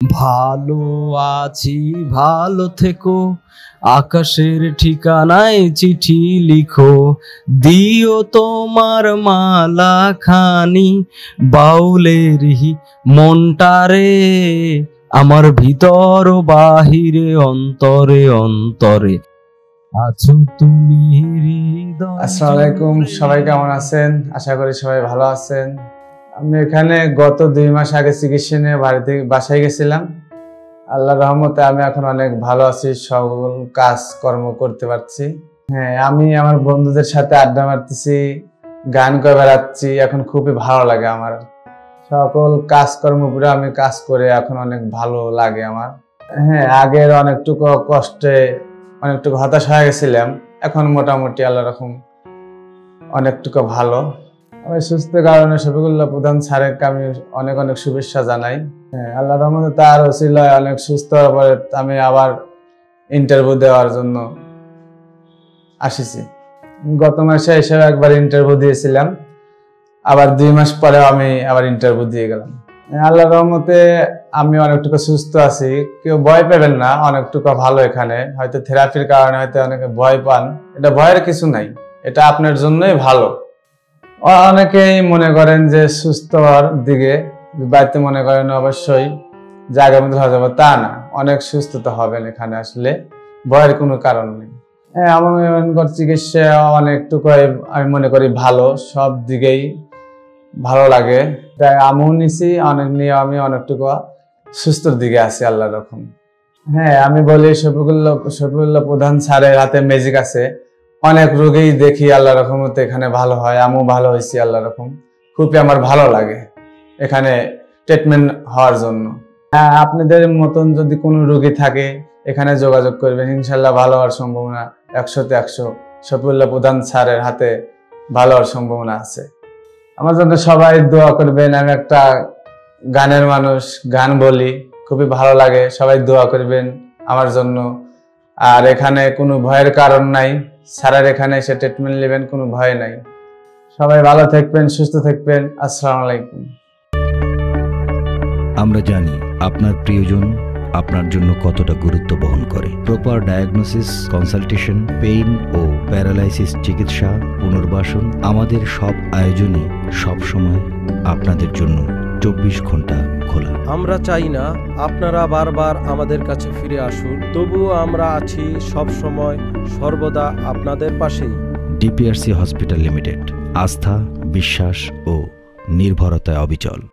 ভালো আছি ভালো থেকো, আকাশের ঠিকানায় চিঠি লিখো, দিও তোমার মালা খানি বাউলেরই মনটারে, আমার ভিতর বাহিরে অন্তরে অন্তরে আছো তুমি হৃদয়। আসসালামু আলাইকুম, সবাই কেমন আছেন? আশা করি সবাই ভালো আছেন। আমি এখানে গত 2 মাস আগে চিকিৎসা নিয়ে বাসায় গেছিলাম। আল্লাহর রহমতে আমি এখন অনেক ভালো আছি, সকল কাজ কর্ম করতে পারছি। হ্যাঁ, আমি আমার বন্ধুদের সাথে আড্ডা মারতেছি, গান করে বেড়াচ্ছি, এখন খুবই ভালো লাগে আমার। সকল কাজকর্ম পুরো আমি কাজ করে এখন অনেক ভালো লাগে আমার। হ্যাঁ, আগের অনেকটুকু কষ্টে অনেকটুকু হতাশ হয়ে গেছিলাম, এখন মোটামুটি আল্লাহ রকম অনেকটুকু ভালো। আমি সুস্থ কারণে শফিকুল্লাহ প্রধান স্যারকে আমি অনেক অনেক শুভেচ্ছা জানাই। হ্যাঁ, আল্লাহর রহমতে তার ওসিলায় অনেক সুস্থ হওয়ার পরে আমি আবার ইন্টারভিউ দেওয়ার জন্য আসিছি। গত মাসে এসে একবার ইন্টারভিউ দিয়েছিলাম, আবার 2 মাস পরে আমি আবার ইন্টারভিউ দিয়ে গেলাম। আল্লাহর রহমতে আমি অনেকটুকু সুস্থ আছি, কেউ ভয় পাবেন না, অনেকটুকু ভালো। এখানে হয়তো থেরাপির কারণে হয়তো অনেকে ভয় পান, এটা ভয়ের কিছু নাই, এটা আপনার জন্যই ভালো। অনেকেই মনে করেন যে সুস্থ হওয়ার দিকে বাড়িতে মনে করেন অবশ্যই জায়গার মধ্যে হয়ে যাবে, তা না, অনেক সুস্থতা হবেন এখানে আসলে, ভয়ের কোনো কারণ নেই। হ্যাঁ, আমার চিকিৎসা অনেকটুকু আমি মনে করি ভালো, সব দিকেই ভালো লাগে, তাই আমিও নিছি, অনেক নিয়ে আমি অনেকটুকু সুস্থর দিকে আছি আল্লাহর রকম। হ্যাঁ, আমি বলি শফিকুল্লাহ প্রধান স্যারের হাতে ম্যাজিক আছে, অনেক রোগী দেখি আল্লাহর রহমতে এখানে ভালো হয়, আমিও ভালো হয়েছি আল্লাহর রকম, খুবই আমার ভালো লাগে এখানে ট্রিটমেন্ট হওয়ার জন্য। হ্যাঁ, আপনাদের মতন যদি কোনো রোগী থাকে এখানে যোগাযোগ করবেন, ইনশাল্লাহ ভালো হওয়ার সম্ভাবনা 100-তে 100 শফিকুল্লাহ প্রধান স্যারের হাতে ভালো হওয়ার সম্ভাবনা আছে। আমার জন্য সবাই দোয়া করবেন। আমি একটা গানের মানুষ, গান বলি, খুবই ভালো লাগে, সবাই দোয়া করবেন আমার জন্য। আর এখানে কোনো ভয়ের কারণ নাই, স্যারের এখানে এসে ট্রিটমেন্ট নেবেন, কোনো ভয় নাই। সবাই ভালো থাকবেন, সুস্থ থাকবেন। আসসালামু আলাইকুম। আমরা জানি আপনার প্রিয়জন আপনার জন্য কতটা গুরুত্ব বহন করে। প্রপার ডায়াগনোসিস, কনসালটেশন, পেইন ও প্যারালাইসিস চিকিৎসা, পুনর্বাসন, আমাদের সব আয়োজনই সবসময় আপনাদের জন্য 24 ঘন্টা খোলা। আমরা চাই না আপনারা বারবার আমাদের কাছে ফিরে আসুন, তবুও আমরা আছি সব সময় সর্বদা আপনাদের পাশেই। ডিপিআরসি হসপিটাল লিমিটেড, আস্থা, বিশ্বাস ও নির্ভরতায় অবিচল।